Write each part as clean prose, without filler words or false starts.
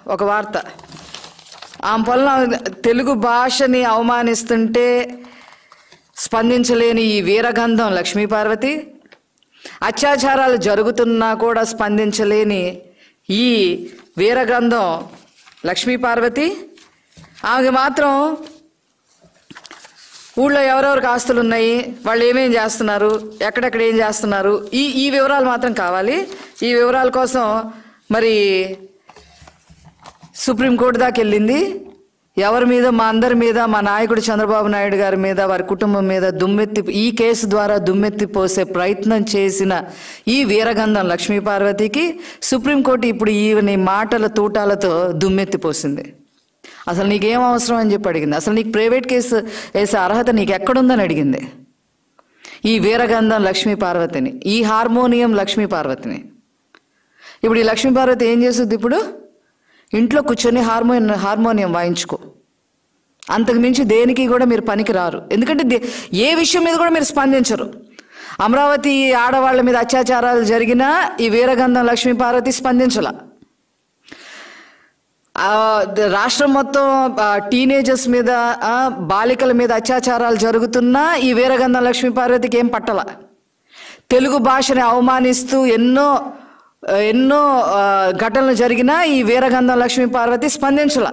ఒక వార్త. ఆమె వలన తెలుగు భాషని అవమానిస్తుంటే స్పందించలేని ఈ వీరగంధం లక్ష్మీపార్వతి, అత్యాచారాలు జరుగుతున్నా కూడా స్పందించలేని ఈ వీరగంధం లక్ష్మీపార్వతి, ఆమెకి మాత్రం ఊళ్ళో ఎవరెవరికి ఆస్తులు ఉన్నాయి, వాళ్ళు ఏమేం చేస్తున్నారు, ఎక్కడెక్కడ ఏం చేస్తున్నారు, ఈ వివరాలు మాత్రం కావాలి. ఈ వివరాల కోసం మరి సుప్రీంకోర్టు దాకా వెళ్ళింది. ఎవరి మీద? మా అందరి మీద, మా నాయకుడు చంద్రబాబు నాయుడు గారి మీద, వారి కుటుంబం మీద ఈ కేసు ద్వారా దుమ్మెత్తి పోసే ప్రయత్నం చేసిన ఈ వీరగంధం లక్ష్మీపార్వతికి సుప్రీంకోర్టు ఇప్పుడు ఈవెని మాటల తూటాలతో దుమ్మెత్తి పోసింది. అసలు నీకేం అవసరం అని చెప్పి అడిగింది. అసలు నీకు ప్రైవేట్ కేసు వేసే అర్హత నీకు ఎక్కడుందని అడిగింది ఈ వీరగంధం లక్ష్మీపార్వతిని, ఈ హార్మోనియం లక్ష్మీపార్వతిని. ఇప్పుడు ఈ లక్ష్మీపార్వతి ఏం చేస్తుంది? ఇప్పుడు ఇంట్లో కూర్చొని హార్మోనియం వాయించుకో, అంతకు మించి దేనికి కూడా మీరు పనికి రారు. ఎందుకంటే ఏ విషయం మీద కూడా మీరు స్పందించరు. అమరావతి ఆడవాళ్ళ మీద అత్యాచారాలు జరిగినా ఈ వీరగంధం లక్ష్మీపార్వతి స్పందించాల. రాష్ట్రం మొత్తం టీనేజర్స్ మీద, బాలికల మీద అత్యాచారాలు జరుగుతున్నా ఈ వీరగంధం లక్ష్మీపార్వతికి ఏం పట్టల. తెలుగు భాషని అవమానిస్తూ ఎన్నో ఘటనలు జరిగినా ఈ వీరగంధం లక్ష్మీపార్వతి స్పందించాల.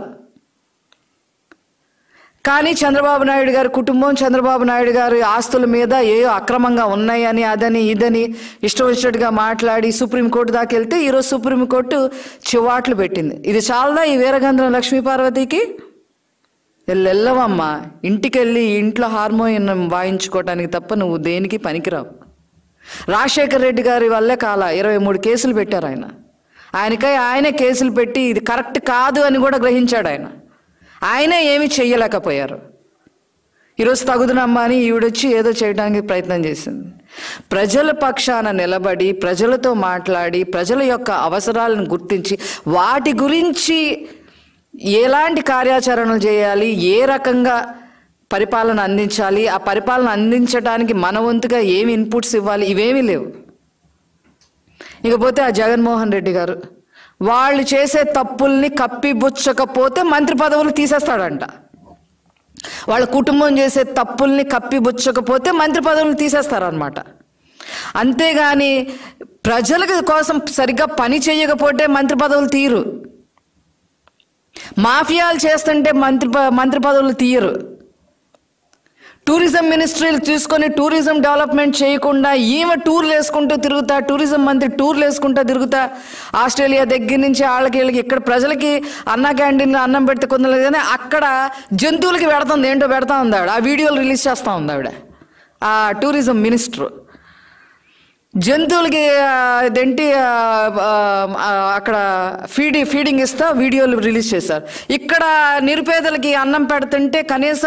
కానీ చంద్రబాబు నాయుడు గారి కుటుంబం, చంద్రబాబు నాయుడు గారి ఆస్తుల మీద ఏదో అక్రమంగా ఉన్నాయని, అదని ఇదని ఇష్టం వచ్చినట్టుగా మాట్లాడి సుప్రీంకోర్టు దాకా వెళ్తే ఈరోజు సుప్రీంకోర్టు చివాట్లు పెట్టింది. ఇది చాలదా ఈ వీరగంధం లక్ష్మీపార్వతికి? వెళ్ళవమ్మా, ఇంటికి వెళ్ళి ఇంట్లో హార్మోనియం వాయించుకోవటానికి తప్ప నువ్వు దేనికి పనికిరావు. రాజశేఖర రెడ్డి గారి వల్లే 23 కేసులు పెట్టారు ఆయనే కేసులు పెట్టి ఇది కరెక్ట్ కాదు అని కూడా గ్రహించాడు ఆయనే ఏమీ చెయ్యలేకపోయారు. ఈరోజు తగుదునమ్మా అని ఈవిడొచ్చి ఏదో చేయడానికి ప్రయత్నం చేసింది. ప్రజల పక్షాన నిలబడి, ప్రజలతో మాట్లాడి, ప్రజల యొక్క అవసరాలను గుర్తించి, వాటి గురించి ఎలాంటి కార్యాచరణలు చేయాలి, ఏ రకంగా పరిపాలన అందించాలి, ఆ పరిపాలన అందించడానికి మన వంతుగా ఏమి ఇన్పుట్స్ ఇవ్వాలి, ఇవేమీ లేవు. ఇకపోతే ఆ జగన్మోహన్ రెడ్డి గారు వాళ్ళు చేసే తప్పుల్ని కప్పిబుచ్చకపోతే మంత్రి పదవులు తీసేస్తాడంట. వాళ్ళ కుటుంబం చేసే తప్పుల్ని కప్పిబుచ్చకపోతే మంత్రి పదవులు తీసేస్తారనమాట. అంతేగాని ప్రజల కోసం సరిగ్గా పని చేయకపోతే మంత్రి పదవులు తీయరు. మాఫియాలు చేస్తుంటే మంత్రి పదవులు తీయరు. టూరిజం మినిస్ట్రీలు తీసుకొని టూరిజం డెవలప్మెంట్ చేయకుండా ఈమె టూర్లు వేసుకుంటూ తిరుగుతా, టూరిజం మంత్రి టూర్లు వేసుకుంటూ తిరుగుతా, ఆస్ట్రేలియా దగ్గర నుంచి వాళ్ళకి వీళ్ళకి ఇక్కడ ప్రజలకి అన్న క్యాంటీన్లో అన్నం పెడితే కొందరు కానీ అక్కడ జంతువులకి పెడుతుంది, ఏంటో పెడతా ఉంది ఆవిడ. ఆ వీడియోలు రిలీజ్ చేస్తూ ఉంది ఆవిడ, ఆ టూరిజం మినిస్టర్. జంతువులకి ఇదేంటి అక్కడ ఫీడింగ్ ఇస్తా వీడియోలు రిలీజ్ చేశారు. ఇక్కడ నిరుపేదలకి అన్నం పెడుతుంటే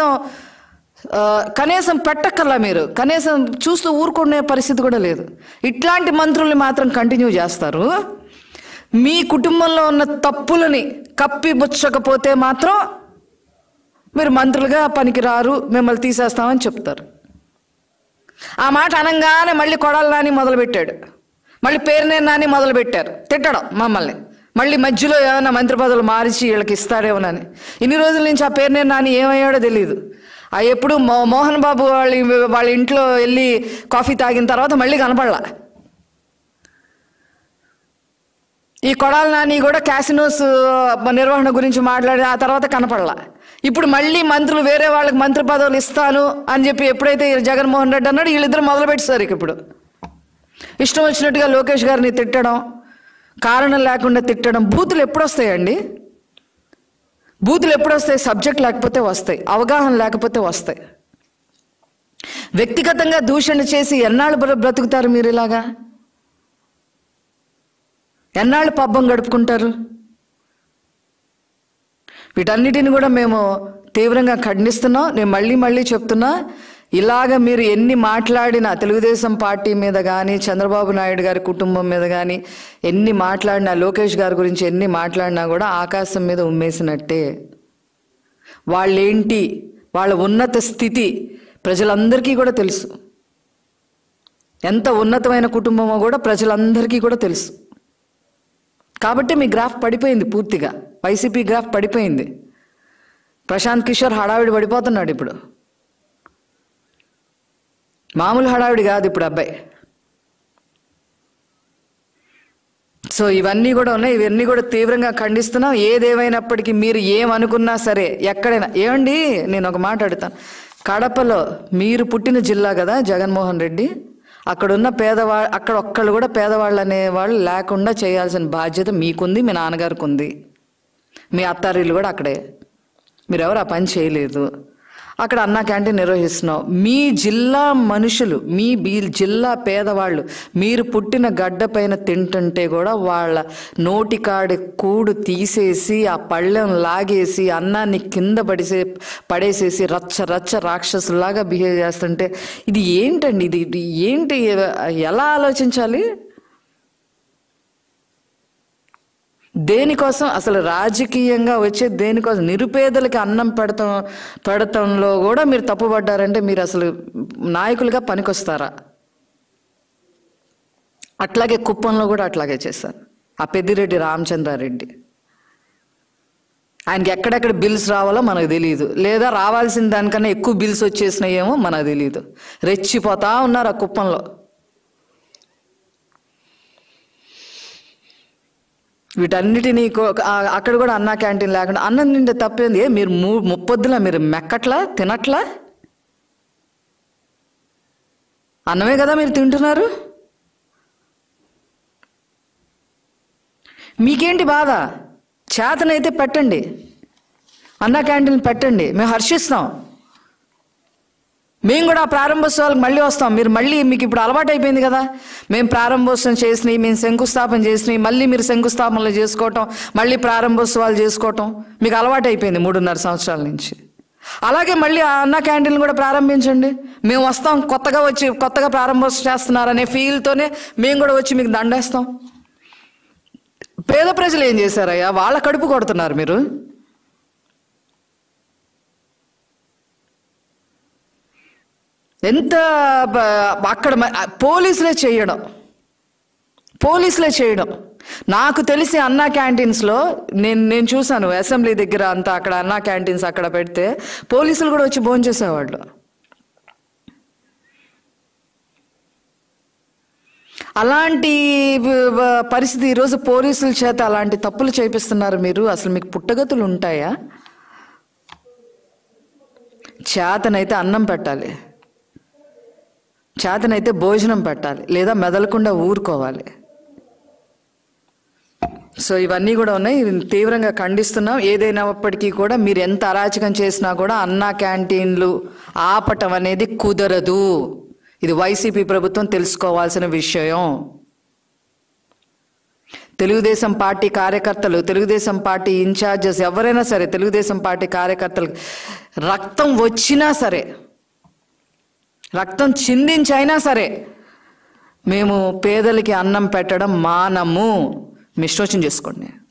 కనీసం పెట్టక్కర్లా, మీరు కనీసం చూస్తూ ఊరుకునే పరిస్థితి కూడా లేదు. ఇట్లాంటి మంత్రుల్ని మాత్రం కంటిన్యూ చేస్తారు. మీ కుటుంబంలో ఉన్న తప్పులని కప్పిబుచ్చకపోతే మాత్రం మీరు మంత్రులుగా పనికిరారు, మిమ్మల్ని తీసేస్తామని చెప్తారు. ఆ మాట అనగానే మళ్ళీ కొడాలి నాని మొదలుపెట్టాడు, మళ్ళీ పేరునేని నాని మొదలుపెట్టారు తిట్టడం మమ్మల్ని. మళ్ళీ మధ్యలో ఏమైనా మంత్రి పదవులు మార్చి వీళ్ళకి ఇస్తాడేమోనని. ఇన్ని రోజుల నుంచి ఆ పేరునేని నాని ఏమయ్యాడో తెలియదు. ఎప్పుడు మోహన్ బాబు వాళ్ళ ఇంట్లో వెళ్ళి కాఫీ తాగిన తర్వాత మళ్ళీ కనపడలా. ఈ కొడాలి నాని కూడా క్యాసినోస్ నిర్వహణ గురించి మాట్లాడి ఆ తర్వాత కనపడలా. ఇప్పుడు మళ్ళీ మంత్రులు వేరే వాళ్ళకి మంత్రి పదవులు ఇస్తాను అని చెప్పి ఎప్పుడైతే జగన్మోహన్ రెడ్డి అన్నాడు, వీళ్ళిద్దరు మొదలుపెట్టారు. ఇప్పుడు ఇష్టం వచ్చినట్టుగా లోకేష్ గారిని తిట్టడం, కారణం లేకుండా తిట్టడం. బూతులు ఎప్పుడు వస్తాయండి? బూతులు ఎప్పుడు వస్తాయి? సబ్జెక్ట్ లేకపోతే వస్తాయి, అవగాహన లేకపోతే వస్తాయి. వ్యక్తిగతంగా దూషణ చేసి ఎన్నాళ్ళు బ్రతుకుతారు మీరు? ఇలాగా ఎన్నాళ్ళు పబ్బం గడుపుకుంటారు? వీటన్నిటిని కూడా మేము తీవ్రంగా ఖండిస్తున్నాం. నేను మళ్ళీ చెప్తున్నా, ఇలాగ మీరు ఎన్ని మాట్లాడినా తెలుగుదేశం పార్టీ మీద కానీ, చంద్రబాబు నాయుడు గారి కుటుంబం మీద కానీ ఎన్ని మాట్లాడినా, లోకేష్ గారి గురించి ఎన్ని మాట్లాడినా కూడా ఆకాశం మీద ఉమ్మేసినట్టే. వాళ్ళేంటి, వాళ్ళ ఉన్నత స్థితి ప్రజలందరికీ కూడా తెలుసు. ఎంత ఉన్నతమైన కుటుంబమో కూడా ప్రజలందరికీ కూడా తెలుసు. కాబట్టి మీ గ్రాఫ్ పడిపోయింది పూర్తిగా. వైసీపీ గ్రాఫ్ పడిపోయింది. ప్రశాంత్ కిషోర్ హడావిడి పడిపోతున్నాడు ఇప్పుడు. మామూలు హడావిడి కాదు ఇప్పుడు అబ్బాయి. సో ఇవన్నీ కూడా ఉన్నాయి. ఇవన్నీ కూడా తీవ్రంగా ఖండిస్తున్నాం. ఏదేమైనప్పటికీ మీరు ఏమనుకున్నా సరే ఎక్కడైనా ఏమండి, నేను ఒక మాట అడుగుతాను. కడపలో మీరు పుట్టిన జిల్లా కదా జగన్మోహన్ రెడ్డి, అక్కడున్న అక్కడ ఒక్కళ్ళు కూడా పేదవాళ్ళు అనేవాళ్ళు లేకుండా చేయాల్సిన బాధ్యత మీకుంది, మీ నాన్నగారికి ఉంది, మీ అత్తారిల్లు కూడా అక్కడే. మీరెవరు ఆ పని చేయలేదు. అక్కడ అన్నా క్యాంటీన్ నిర్వహిస్తున్నాం. మీ జిల్లా మనుషులు, మీ జిల్లా పేదవాళ్ళు మీరు పుట్టిన గడ్డ పైన తింటుంటే కూడా వాళ్ళ నోటికాడి కూడు తీసేసి ఆ పళ్ళెం లాగేసి అన్నాన్ని కింద పడేసేసి రచ్చ రచ్చ రాక్షసులాగా బిహేవ్ చేస్తుంటే ఇది ఏంటండి? ఇది ఏంటి? ఎలా ఆలోచించాలి? దేనికోసం అసలు రాజకీయంగా వచ్చే దేనికోసం? నిరుపేదలకి అన్నం పెడతంలో కూడా మీరు తప్పుపడ్డారంటే మీరు అసలు నాయకులుగా పనికొస్తారా? అట్లాగే కుప్పంలో కూడా అట్లాగే చేశారు ఆ పెద్దిరెడ్డి రామచంద్రారెడ్డి. ఆయనకి ఎక్కడెక్కడ బిల్స్ రావాలో మనకు తెలియదు, లేదా రావాల్సిన దానికన్నా ఎక్కువ బిల్స్ వచ్చేసినాయేమో మనకు తెలియదు. రెచ్చిపోతా ఉన్నారు ఆ కుప్పంలో. వీటన్నిటినీ అక్కడ కూడా అన్నా క్యాంటీన్ లేకుండా అన్నం తింటే తప్పేంది? మీరు ముప్పొద్దులా మీరు మెక్కట్లా తినట్లా? అన్నమే కదా మీరు తింటున్నారు. మీకేంటి బాధ? చేతనైతే పెట్టండి, అన్నా క్యాంటీన్ పెట్టండి, మేము హర్షిస్తాం. మేము కూడా ప్రారంభోత్సవాలకు మళ్ళీ వస్తాం. మీరు మళ్ళీ మీకు ఇప్పుడు అలవాటు అయిపోయింది కదా, మేము ప్రారంభోత్సవం చేసినాయి, మేము శంకుస్థాపన చేసినాయి, మళ్ళీ మీరు శంకుస్థాపనలు చేసుకోవటం, మళ్ళీ ప్రారంభోత్సవాలు చేసుకోవటం మీకు అలవాటు అయిపోయింది 3.5 సంవత్సరాల నుంచి. అలాగే మళ్ళీ ఆ అన్నా క్యాంటీన్లు కూడా ప్రారంభించండి. మేము వస్తాం, కొత్తగా ప్రారంభోత్సవం చేస్తున్నారనే ఫీల్తోనే మేము కూడా వచ్చి మీకు దండేస్తాం. పేద ప్రజలు ఏం చేశారయ్యా? వాళ్ళ కడుపు కొడుతున్నారు మీరు. ఎంత అక్కడ పోలీసులే చేయడం. నాకు తెలిసి అన్నా క్యాంటీన్స్లో నేను చూశాను అసెంబ్లీ దగ్గర అంతా, అక్కడ అన్నా క్యాంటీన్స్ అక్కడ పెడితే పోలీసులు కూడా వచ్చి భోంచేసేవాళ్ళు. అలాంటి పరిస్థితి ఈరోజు పోలీసుల చేత అలాంటి తప్పులు చేపిస్తున్నారు మీరు. అసలు మీకు పుట్టగతులు ఉంటాయా? చేతనైతే అన్నం పెట్టాలి, చేతనైతే భోజనం పెట్టాలి, లేదా మెదలకుండా ఊరుకోవాలి. సో ఇవన్నీ కూడా ఉన్నాయి. తీవ్రంగా ఖండిస్తున్నాం. ఏదైనప్పటికీ కూడా మీరు ఎంత అరాచకం చేసినా కూడా అన్నా క్యాంటీన్లు ఆపటం అనేది కుదరదు. ఇది వైసీపీ ప్రభుత్వం తెలుసుకోవాల్సిన విషయం. తెలుగుదేశం పార్టీ కార్యకర్తలు, తెలుగుదేశం పార్టీ ఇన్ఛార్జెస్ ఎవరైనా సరే, తెలుగుదేశం పార్టీ కార్యకర్తలకు రక్తం వచ్చినా సరే, రక్తం చిందించైనా సరే మేము పేదలకి అన్నం పెట్టడం మానము. మీ ఇష్టం చేసుకోండి.